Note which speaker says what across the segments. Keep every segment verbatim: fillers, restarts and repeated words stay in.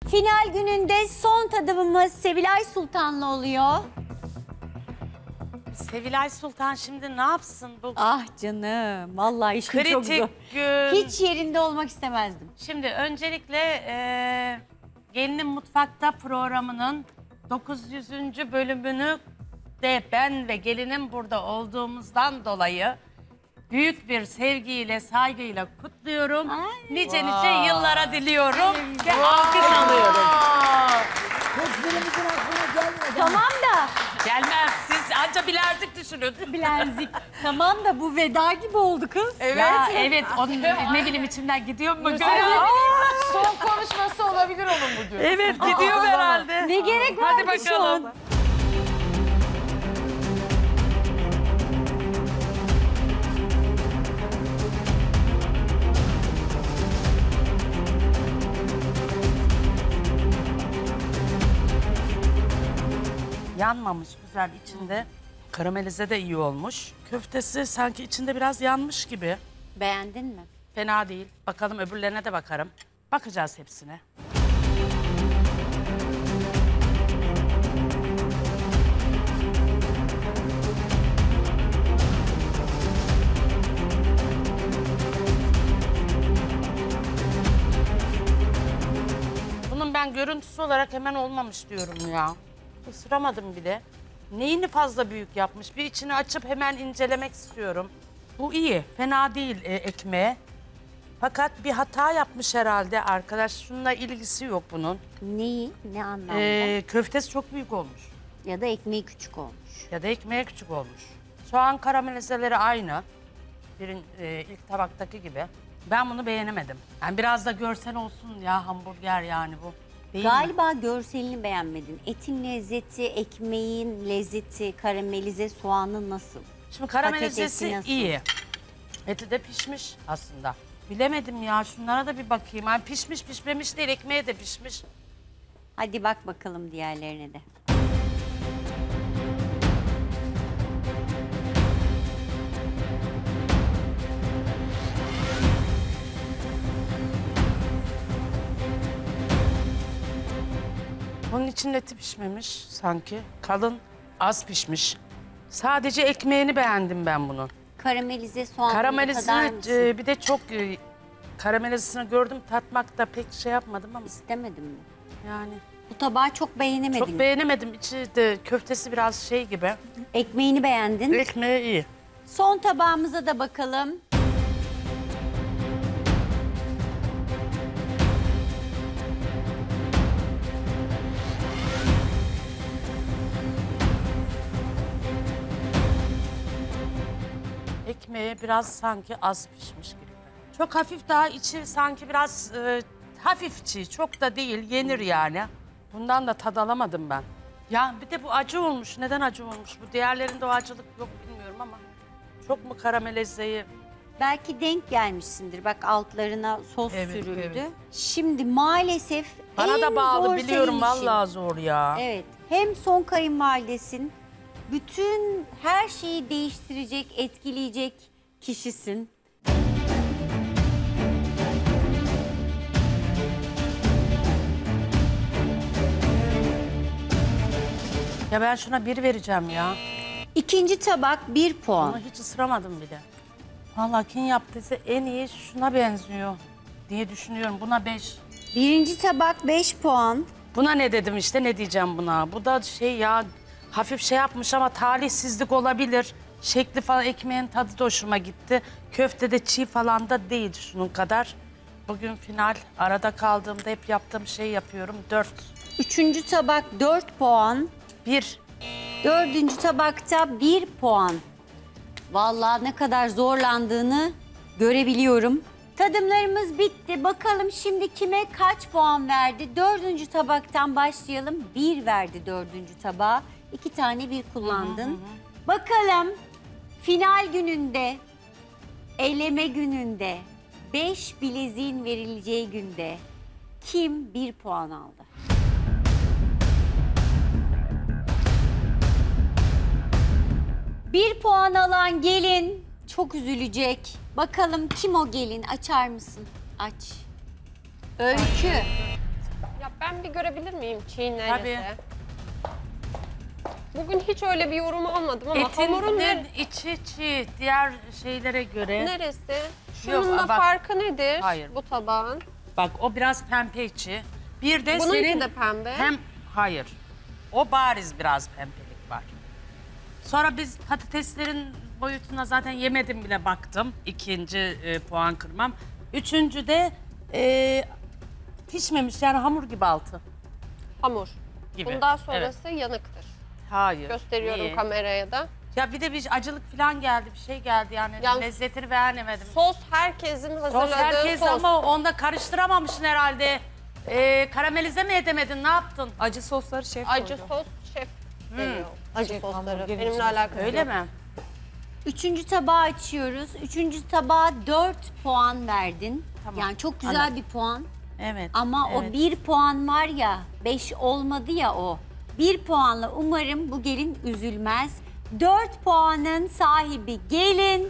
Speaker 1: Final gününde son tadımımız Sevilay Sultan'la oluyor.
Speaker 2: Sevilay Sultan şimdi ne yapsın bu?
Speaker 1: Ah canım, vallahi işim
Speaker 2: Kritik
Speaker 1: çok zor.
Speaker 2: gün.
Speaker 1: Hiç yerinde olmak istemezdim.
Speaker 2: Şimdi öncelikle e, Gelinin Mutfakta programının dokuz yüzüncü bölümünü de ben ve gelinim burada olduğumuzdan dolayı büyük bir sevgiyle, saygıyla kutluyorum.
Speaker 1: Ay.
Speaker 2: Nice nice yıllara diliyorum ve alkış alıyorum.
Speaker 3: Hiçbirimizin aklına gelmedi.
Speaker 1: Tamam da,
Speaker 2: Gelmez, siz anca bilerzik düşünün.
Speaker 1: bilezik. Tamam da bu veda gibi oldu kız.
Speaker 2: Evet. Ya, evet, onun ne bileyim içimden gidiyor mu?
Speaker 3: Son konuşması olabilir onun bugün.
Speaker 2: Evet, gidiyor herhalde.
Speaker 1: Ne gerek var
Speaker 2: Hadi
Speaker 1: şu an?
Speaker 2: bakalım. Yanmamış, güzel içinde. Karamelize de iyi olmuş. Köftesi sanki içinde biraz yanmış gibi.
Speaker 1: Beğendin mi?
Speaker 2: Fena değil. Bakalım öbürlerine de bakarım. Bakacağız hepsine. Bunun ben görüntüsü olarak hemen olmamış diyorum ya. Isıramadım bile. Neyini fazla büyük yapmış? Bir içini açıp hemen incelemek istiyorum. Bu iyi, fena değil e, ekmeğe. Fakat bir hata yapmış herhalde arkadaş. Şununla ilgisi yok bunun.
Speaker 1: Neyi? Ne anlamda?
Speaker 2: Ee, köftesi çok büyük olmuş.
Speaker 1: Ya da ekmeği küçük olmuş.
Speaker 2: Ya da ekmeğe küçük olmuş. Soğan karamelizeleri aynı. Birin, e, ilk tabaktaki gibi. Ben bunu beğenemedim. Yani biraz da görsel olsun ya, hamburger yani bu. Değil mi?
Speaker 1: Galiba görselini beğenmedin. Etin lezzeti, ekmeğin lezzeti, karamelize soğanı nasıl?
Speaker 2: Şimdi
Speaker 1: Patatesi
Speaker 2: karamelizesi
Speaker 1: nasıl?
Speaker 2: iyi. Eti de pişmiş aslında. Bilemedim ya, şunlara da bir bakayım. Yani pişmiş pişmemiş değil, ekmeğe de pişmiş.
Speaker 1: Hadi bak bakalım diğerlerine de.
Speaker 2: Bunun için eti pişmemiş sanki. Kalın, az pişmiş. Sadece ekmeğini beğendim ben bunun.
Speaker 1: Karamelize soğanı tadar
Speaker 2: Karamelizini
Speaker 1: mısın?
Speaker 2: e, bir de çok e, karamelizini gördüm, tatmakta pek şey yapmadım ama
Speaker 1: İstemedim mi?
Speaker 2: yani
Speaker 1: Bu tabağı çok beğenemedim.
Speaker 2: çok beğenemedim. İçi de köftesi biraz şey gibi.
Speaker 1: Ekmeğini beğendin.
Speaker 2: Ekmeği iyi.
Speaker 1: Son tabağımıza da bakalım.
Speaker 2: Ekmeği biraz sanki az pişmiş gibi. Çok hafif, daha içi sanki biraz e, hafif çiğ, çok da değil, yenir yani. Bundan da tad alamadım ben. Ya bir de bu acı olmuş. Neden acı olmuş? Bu diğerlerinde o acılık yok bilmiyorum ama çok mu karamelizeyi?
Speaker 1: Belki denk gelmişsindir. Bak altlarına sos
Speaker 2: Evet,
Speaker 1: sürüldü.
Speaker 2: evet.
Speaker 1: Şimdi maalesef
Speaker 2: Bana
Speaker 1: en
Speaker 2: da bağlı
Speaker 1: zor
Speaker 2: biliyorum,
Speaker 1: senin işin.
Speaker 2: vallahi zor ya.
Speaker 1: Evet. Hem son kayınvalidesin, bütün her şeyi değiştirecek, etkileyecek kişisin.
Speaker 2: Ya ben şuna bir vereceğim ya.
Speaker 1: İkinci tabak bir puan.
Speaker 2: Bunu hiç ısıramadım bile. Vallahi kim yaptıysa en iyi şuna benziyor diye düşünüyorum. Buna beş.
Speaker 1: Birinci tabak beş puan.
Speaker 2: Buna ne dedim işte, ne diyeceğim buna? Bu da şey ya, hafif şey yapmış ama talihsizlik olabilir. Şekli falan, ekmeğin tadı da hoşuma gitti. Köfte de çiğ falan da değil şunun kadar. Bugün final, arada kaldığımda hep yaptığım şeyi yapıyorum. Dört.
Speaker 1: Üçüncü tabak dört puan.
Speaker 2: Bir.
Speaker 1: Dördüncü tabakta bir puan. Vallahi ne kadar zorlandığını görebiliyorum. Tadımlarımız bitti. Bakalım şimdi kime kaç puan verdi? Dördüncü tabaktan başlayalım. Bir verdi dördüncü tabağa. İki tane bir kullandın. Hı hı hı. Bakalım final gününde, eleme gününde, beş bileziğin verileceği günde kim bir puan aldı? Bir puan alan gelin çok üzülecek. Bakalım kim o gelin? Açar mısın? Aç. Öykü.
Speaker 3: Ya
Speaker 4: Ben bir görebilir miyim çiğ neresi?
Speaker 2: Tabii.
Speaker 4: Bugün hiç öyle bir yorum almadım ama hamurun
Speaker 2: Etinde
Speaker 4: ne,
Speaker 2: içi çiğ, diğer şeylere göre.
Speaker 4: neresi?
Speaker 2: Yok,
Speaker 4: Şununla
Speaker 2: bak-
Speaker 4: farkı nedir
Speaker 2: Hayır.
Speaker 4: bu tabağın?
Speaker 2: Bak o biraz pembe içi. Bir de
Speaker 4: Bununki
Speaker 2: senin
Speaker 4: de pembe.
Speaker 2: hem hayır. O bariz biraz pembelik var. Sonra biz patateslerin boyutuna zaten yemedim bile baktım. İkinci e, puan kırmam. Üçüncü de e, pişmemiş yani hamur gibi altı.
Speaker 4: Hamur.
Speaker 2: Gibi.
Speaker 4: Bundan sonrası yanıktır.
Speaker 2: Hayır.
Speaker 4: Gösteriyorum
Speaker 2: Niye?
Speaker 4: kameraya da.
Speaker 2: Ya bir de bir acılık falan geldi, bir şey geldi yani
Speaker 4: Yani
Speaker 2: lezzetini beğenemedim.
Speaker 4: Sos herkesin hazırladığı
Speaker 2: Sos herkes
Speaker 4: sos.
Speaker 2: ama onda karıştıramamışsın herhalde. Ee, karamelize mi edemedin, ne yaptın?
Speaker 3: Acı sosları şef
Speaker 4: Acı
Speaker 3: koydu.
Speaker 4: sos şef veriyor. Acı
Speaker 3: Şef
Speaker 4: sosları.
Speaker 3: hamburgerin
Speaker 4: Benimle
Speaker 3: içine
Speaker 4: alakası
Speaker 2: Öyle
Speaker 4: yok.
Speaker 2: mi?
Speaker 1: Üçüncü tabağı açıyoruz. Üçüncü tabağa dört puan verdin.
Speaker 2: Tamam,
Speaker 1: Yani çok güzel
Speaker 2: anladım.
Speaker 1: bir puan.
Speaker 2: Evet.
Speaker 1: Ama
Speaker 2: evet.
Speaker 1: o bir puan var ya, beş olmadı ya o. Bir puanla umarım bu gelin üzülmez. Dört puanın sahibi gelin.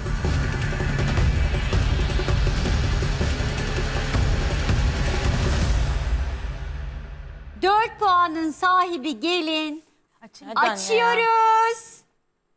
Speaker 1: Dört puanın sahibi gelin. Açıyoruz.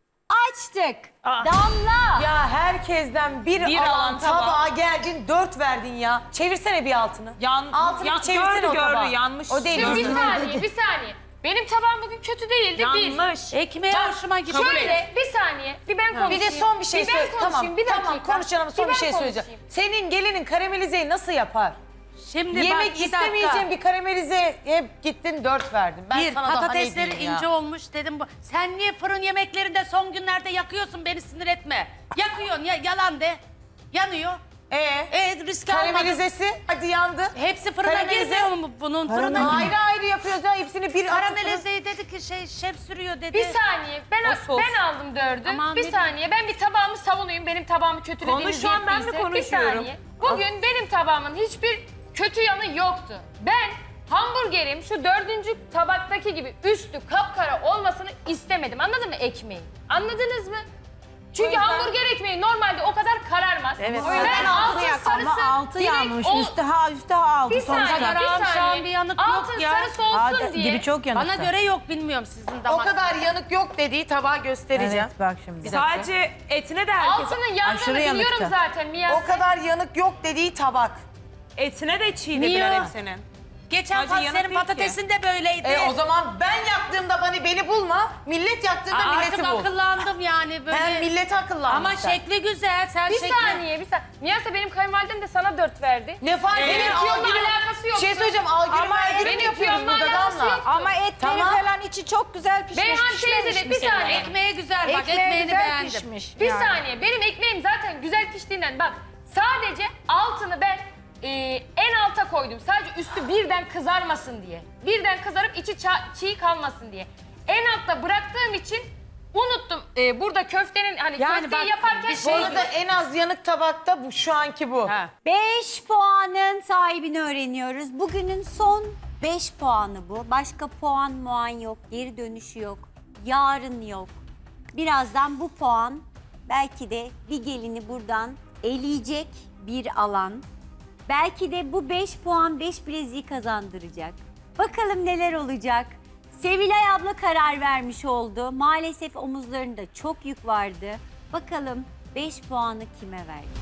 Speaker 1: Açtık.
Speaker 2: Aa.
Speaker 1: Damla.
Speaker 5: Ya herkesten bir,
Speaker 3: Bir
Speaker 5: alan
Speaker 3: alan tabağa.
Speaker 5: tabağa geldin dört verdin ya. Çevirsene bir altını.
Speaker 3: Yan,
Speaker 5: Altını
Speaker 3: yan-
Speaker 5: bir çevirsene
Speaker 3: gördü,
Speaker 5: o tabağı.
Speaker 3: gördü, yanmış.
Speaker 5: O değil.
Speaker 6: Şimdi bir
Speaker 5: gördü.
Speaker 6: saniye, bir saniye. Benim tabağım bugün kötü değildi. Bir.
Speaker 3: Yanlış.
Speaker 2: Ekmeğe
Speaker 6: Bak,
Speaker 2: hoşuma gitti.
Speaker 6: Şöyle, bir saniye. Bir ben konuşayım.
Speaker 5: Bir de son bir şey
Speaker 6: Bir ben
Speaker 5: söyle.
Speaker 6: konuşayım,
Speaker 5: Tamam,
Speaker 6: bir dakika.
Speaker 5: tamam konuşacağım son bir,
Speaker 6: ben
Speaker 5: şey söyleyeceğim.
Speaker 6: konuşayım.
Speaker 5: Senin gelinin karamelizeyi nasıl yapar?
Speaker 2: Şimdi
Speaker 5: Yemek
Speaker 2: bak, bir
Speaker 5: istemeyeceğin
Speaker 2: dakika.
Speaker 5: bir karamelize hep gittin dört verdin. Ben
Speaker 2: Bir,
Speaker 5: sana daha ne
Speaker 2: patatesleri
Speaker 5: diyeyim ya?
Speaker 2: ince olmuş dedim. Bu. Sen niye fırın yemeklerinde son günlerde yakıyorsun, beni sinir etme. Yakıyorsun ya, yalan de. Yanıyor.
Speaker 5: Ee,
Speaker 2: E risk almadın.
Speaker 5: karamelizesi hadi yandı.
Speaker 2: Hepsi fırına
Speaker 5: Karamelize-
Speaker 2: girmiyor mu bunun? Fırına girmiyor.
Speaker 5: Ayrı ayrı yapıyoruz ya hepsini bir atıp-
Speaker 2: Karamelizeyi dedi ki şey şef sürüyor dedi.
Speaker 6: Bir saniye. Ben
Speaker 3: O sos.
Speaker 6: ben aldım dördü.
Speaker 2: Aman
Speaker 6: bir
Speaker 2: bir-
Speaker 6: saniye. Ben bir tabağımı savunayım. Benim tabağımı kötülediğiniz
Speaker 3: Konuş şu an, ben mi
Speaker 6: yettiyse.
Speaker 3: konuşuyorum?
Speaker 6: Bir saniye. Bugün benim tabağımın hiçbir kötü yanı yoktu. Ben hamburgerim şu dördüncü tabaktaki gibi üstü kapkara olmasını istemedim. Anladın mı ekmeği? Anladınız mı? Çünkü hamburger ekmeği normalde o kadar kararmaz.
Speaker 5: Evet.
Speaker 6: Ben
Speaker 5: O yüzden
Speaker 6: altın sarısı
Speaker 7: Ama altı
Speaker 6: direkt
Speaker 7: yanmış.
Speaker 6: o-
Speaker 7: Üstü ha üstü ha altı
Speaker 6: Bir saniye,
Speaker 7: sonuçta.
Speaker 6: bir
Speaker 2: Şu an
Speaker 6: saniye.
Speaker 2: bir yanık
Speaker 6: Altın
Speaker 2: yok ya.
Speaker 6: sarısı olsun
Speaker 7: Ha,
Speaker 6: diye.
Speaker 7: dibi çok yanıktı.
Speaker 2: Bana göre yok, bilmiyorum sizin
Speaker 5: O
Speaker 2: damak.
Speaker 5: kadar yanık yok dediği tabağı göstereceğim.
Speaker 7: Evet bak şimdi.
Speaker 3: Sadece etine de herkes,
Speaker 6: Altının
Speaker 7: Aşırı
Speaker 6: yandığını biliyorum
Speaker 7: yanıktı.
Speaker 6: zaten Miyase.
Speaker 5: O kadar yanık yok dediği tabak.
Speaker 3: etine de çiğ
Speaker 2: Niye?
Speaker 3: dediler hepsinin.
Speaker 2: Geçen
Speaker 3: Sadece
Speaker 2: pas-
Speaker 3: yanık
Speaker 2: senin
Speaker 3: değil ki.
Speaker 2: patatesin de böyleydi.
Speaker 5: E o zaman ben yaktığımda beni beni bulma. Millet yaktığında
Speaker 2: Aa,
Speaker 5: milleti
Speaker 2: artık
Speaker 5: bul.
Speaker 2: akıllandım yani böyle.
Speaker 5: Ben millete akıllandım
Speaker 2: Ama
Speaker 5: sen.
Speaker 2: şekli güzel, sen
Speaker 6: Bir
Speaker 2: şekli...
Speaker 6: saniye, bir saniye. Miyase benim kayınvalidem de sana dört verdi.
Speaker 5: Ne fark
Speaker 6: Benim
Speaker 5: eder?
Speaker 6: tüyomla
Speaker 5: Algülüm-
Speaker 6: alakası yok.
Speaker 5: Bir şey söyleyeceğim. Algülüm
Speaker 7: Ama
Speaker 5: algülüm
Speaker 6: benim
Speaker 5: yapıyoruz
Speaker 6: tüyomla
Speaker 5: burada
Speaker 6: alakası
Speaker 5: Damla.
Speaker 6: yok.
Speaker 7: Ama etleri
Speaker 5: Tamam.
Speaker 7: falan içi çok güzel pişmiş.
Speaker 6: Beyhan
Speaker 7: pişmemiş
Speaker 6: teyze de
Speaker 7: mi
Speaker 6: bir
Speaker 7: senin?
Speaker 6: saniye.
Speaker 2: Ekmeği güzel bak,
Speaker 7: Ekmeği
Speaker 2: ekmeğini
Speaker 7: güzel
Speaker 2: beğendim.
Speaker 7: pişmiş.
Speaker 6: Bir
Speaker 7: yani.
Speaker 6: saniye. Benim ekmeğim zaten güzel piştiğinden bak. Sadece altını ben e, en alta koydum. Sadece üstü birden kızarmasın diye. Birden kızarıp içi ça- çiğ kalmasın diye. En altta bıraktığım için unuttum. E, burada köftenin hani
Speaker 2: Yani
Speaker 6: köfteyi
Speaker 2: bak,
Speaker 6: yaparken
Speaker 2: bir
Speaker 5: Bu
Speaker 2: şey-
Speaker 5: arada en az yanık tabakta bu şu anki bu.
Speaker 2: Ha.
Speaker 1: beş puanın sahibini öğreniyoruz. Bugünün son beş puanı bu. Başka puan muan yok, geri dönüşü yok, yarın yok. Birazdan bu puan belki de bir gelini buradan eleyecek bir alan. Belki de bu beş puan beş bileziği kazandıracak. Bakalım neler olacak. Sevilay abla karar vermiş oldu. Maalesef omuzlarında çok yük vardı. Bakalım beş puanı kime verdi?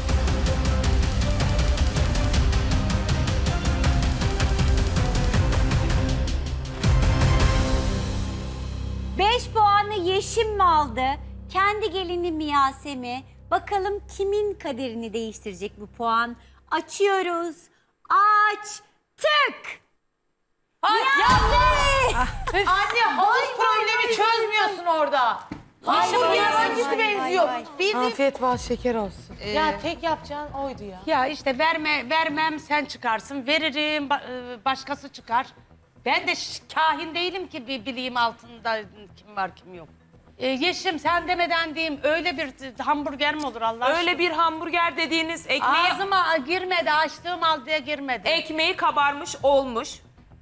Speaker 1: Beş puanı Yeşim mi aldı? Kendi gelini Miyase mi? Bakalım kimin kaderini değiştirecek bu puan? Açıyoruz. Açtık. Miyase!
Speaker 5: Anne havuz problemi çözmüyorsun orada. Hamburger hangisi
Speaker 1: vay,
Speaker 5: benziyor?
Speaker 1: vay, vay.
Speaker 5: Bir, bir-
Speaker 3: Afiyet bal şeker olsun.
Speaker 5: Ya tek yapacağın oydu ya.
Speaker 2: Ya işte verme, vermem sen çıkarsın, veririm ba- e, başkası çıkar. Ben de ş- kahin değilim ki bir bileyim altında kim var kim yok. Ee, Yeşim sen demeden diyeyim öyle bir t- hamburger mi olur Allah aşkına?
Speaker 3: Öyle bir hamburger dediğiniz ekmeği,
Speaker 2: Ağzıma girmedi, açtığım halde girmedi.
Speaker 3: ekmeği kabarmış olmuş.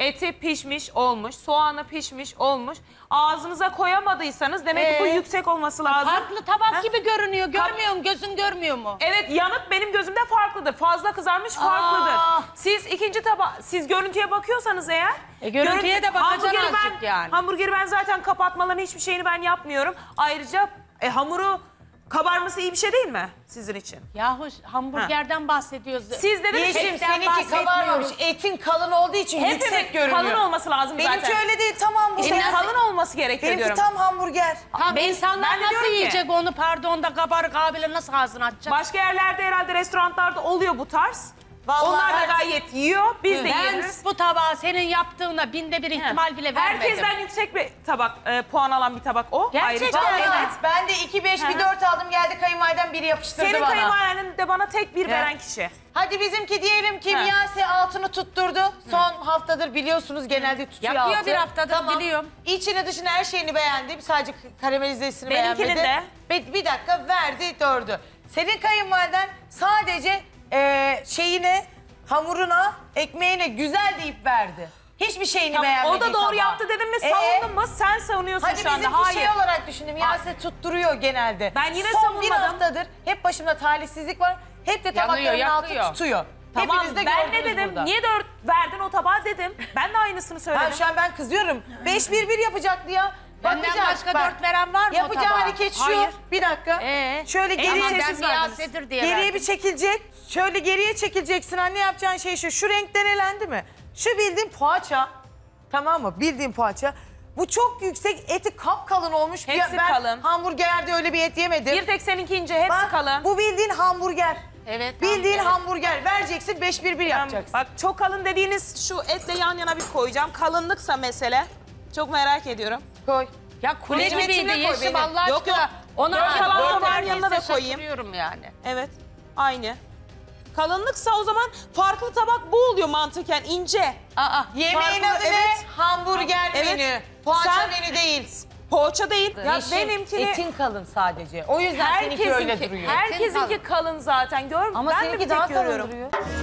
Speaker 3: Eti pişmiş olmuş, soğanı pişmiş olmuş. Ağzınıza koyamadıysanız demek ki bu
Speaker 2: Ee,
Speaker 3: yüksek olması lazım.
Speaker 2: Farklı tabak
Speaker 3: Ha?
Speaker 2: gibi görünüyor. Görmüyor musun? Gözün görmüyor mu?
Speaker 3: Evet, yanık benim gözümde farklıdır. Fazla kızarmış farklıdır.
Speaker 2: Aa.
Speaker 3: Siz ikinci taba siz görüntüye bakıyorsanız eğer...
Speaker 2: E, görüntüye de bakacaksın
Speaker 3: hamburgeri
Speaker 2: azıcık
Speaker 3: ben,
Speaker 2: yani.
Speaker 3: Hamburgeri ben zaten kapatmalarını hiçbir şeyini ben yapmıyorum. Ayrıca e, hamuru kabarması iyi bir şey değil mi sizin için?
Speaker 2: Yahu hamburgerden bahsediyoruz.
Speaker 3: Siz dediniz
Speaker 5: Yeşim
Speaker 2: Etten
Speaker 5: seninki
Speaker 2: bahsetmiyoruz.
Speaker 5: kabarmamış. Etin kalın olduğu için yüksek görünüyor.
Speaker 3: kalın olması lazım
Speaker 5: Benimki
Speaker 3: zaten.
Speaker 5: öyle değil, tamam bu.
Speaker 3: İşte
Speaker 5: şey.
Speaker 3: kalın olması gerekiyor
Speaker 5: Benimki
Speaker 3: diyorum.
Speaker 5: tam hamburger.
Speaker 2: Tamam,
Speaker 3: Ben-
Speaker 2: insanlar
Speaker 3: ben de
Speaker 2: nasıl
Speaker 3: diyorum ki-
Speaker 2: yiyecek onu, pardon da kabarık abiyle nasıl ağzını açacak?
Speaker 3: Başka yerlerde herhalde restoranlarda oluyor bu tarz.
Speaker 5: Vallahi
Speaker 3: Onlar da
Speaker 5: her-
Speaker 3: gayet yiyor. Biz de
Speaker 2: Ben
Speaker 3: yiyoruz.
Speaker 2: bu tabağı senin yaptığına binde bir ihtimal bile vermedim.
Speaker 3: Herkesten yüksek bir tabak, e, puan alan bir tabak o.
Speaker 2: Gerçekten.
Speaker 3: Ayrıca.
Speaker 5: Vallahi ben de iki beş bir dört aldım, geldi kayınvaliden biri yapıştırdı
Speaker 3: Senin
Speaker 5: bana.
Speaker 3: kayınvaliden de bana tek bir veren kişi.
Speaker 5: Hadi bizimki diyelim ki
Speaker 3: Ha.
Speaker 5: Miyase altını tutturdu. Son haftadır biliyorsunuz genelde tutuyor
Speaker 2: Yapıyor
Speaker 5: altı.
Speaker 2: bir haftadır,
Speaker 5: Tamam.
Speaker 2: biliyorum.
Speaker 5: İçini dışını her şeyini beğendim. Sadece karamelizesini
Speaker 3: Benimkinin
Speaker 5: beğenmedi. Bir, bir dakika verdi dördü. Senin kayınvaliden sadece eee şeyine, hamuruna, ekmeğine güzel deyip verdi. Hiçbir şeyini
Speaker 3: Tamam,
Speaker 5: beğenmedi.
Speaker 3: o da doğru yaptı dedim mi,
Speaker 5: Ee?
Speaker 3: savundun mu? Sen savunuyorsun
Speaker 5: Hadi
Speaker 3: şu anda.
Speaker 5: bizimki
Speaker 3: Hayır.
Speaker 5: şey olarak düşündüm. Miyase tutturuyor genelde.
Speaker 3: Ben yine
Speaker 5: Son bir
Speaker 3: savunmadım.
Speaker 5: haftadır hep başımda talihsizlik var. Hep de tabakların
Speaker 2: Yanıyor,
Speaker 5: altı
Speaker 2: yakıyor.
Speaker 5: tutuyor.
Speaker 3: Tamam,
Speaker 5: Hepiniz de
Speaker 3: ben ne
Speaker 5: gördünüz
Speaker 3: dedim?
Speaker 5: burada.
Speaker 3: Niye dört verdin o tabağa dedim. Ben de aynısını söyledim.
Speaker 5: Ha, şu an ben kızıyorum. beş bir bir yapacaktı ya.
Speaker 2: Benden
Speaker 5: Bakacak,
Speaker 2: başka
Speaker 5: bak.
Speaker 2: dört veren var mı o
Speaker 5: Yapacağı
Speaker 2: tabağa?
Speaker 5: hareket şu.
Speaker 2: Hayır.
Speaker 5: Bir dakika.
Speaker 2: Ee?
Speaker 5: Şöyle
Speaker 2: E,
Speaker 5: geriye,
Speaker 2: ama ben
Speaker 5: Siz
Speaker 2: Miyase'dir
Speaker 5: verdiniz.
Speaker 2: diye
Speaker 5: Geriye
Speaker 2: verdim.
Speaker 5: bir çekilecek. Şöyle geriye çekileceksin. Anne yapacağın şey şu. Şu renkten elendi mi? Şu bildiğin poğaça. Tamam mı? Bildiğin poğaça. Bu çok yüksek. Eti kapkalın olmuş.
Speaker 3: Hepsi
Speaker 5: ben
Speaker 3: kalın.
Speaker 5: hamburgerde öyle bir et yemedim.
Speaker 3: Bir tek seninki ince, hepsi
Speaker 5: Bak,
Speaker 3: kalın.
Speaker 5: bu bildiğin hamburger.
Speaker 2: Evet.
Speaker 5: Bildiğin
Speaker 2: tamam,
Speaker 5: hamburger. Vereceksin beş bir bir yapacaksın.
Speaker 3: Bak, çok kalın dediğiniz şu etle yan yana bir koyacağım. Kalınlıksa mesele. Çok merak ediyorum.
Speaker 5: Koy.
Speaker 2: Ya kule
Speaker 5: Benim
Speaker 2: gibiydi
Speaker 5: içine koy,
Speaker 2: Yeşim
Speaker 5: benim.
Speaker 2: Allah
Speaker 3: Yok,
Speaker 2: aşkına.
Speaker 3: yok.
Speaker 2: Ona
Speaker 3: Dört kalan
Speaker 2: dört
Speaker 3: tabağın
Speaker 2: verdiyse
Speaker 3: yanına da koyayım.
Speaker 2: şaşırıyorum yani.
Speaker 3: Evet, aynı. Kalınlıksa o zaman farklı tabak bu oluyor mantıken, ince.
Speaker 2: Aa,
Speaker 5: Yemeğin
Speaker 3: Farklı-
Speaker 5: adı ne?
Speaker 3: evet.
Speaker 5: Hamburger
Speaker 3: Evet.
Speaker 5: menü. Poğaça
Speaker 3: Sen-
Speaker 5: menü değil.
Speaker 3: Poğaça değil. Ya
Speaker 5: Yeşil,
Speaker 3: benimkini...
Speaker 5: etin kalın sadece. O yüzden seninki öyle
Speaker 3: Herkesinki,
Speaker 5: duruyor.
Speaker 3: herkesinki kalın zaten. Gör,
Speaker 5: Ama
Speaker 3: ben mi
Speaker 5: seninki
Speaker 3: bir
Speaker 5: daha
Speaker 3: tek
Speaker 5: kalın
Speaker 3: görüyorum?
Speaker 5: duruyor.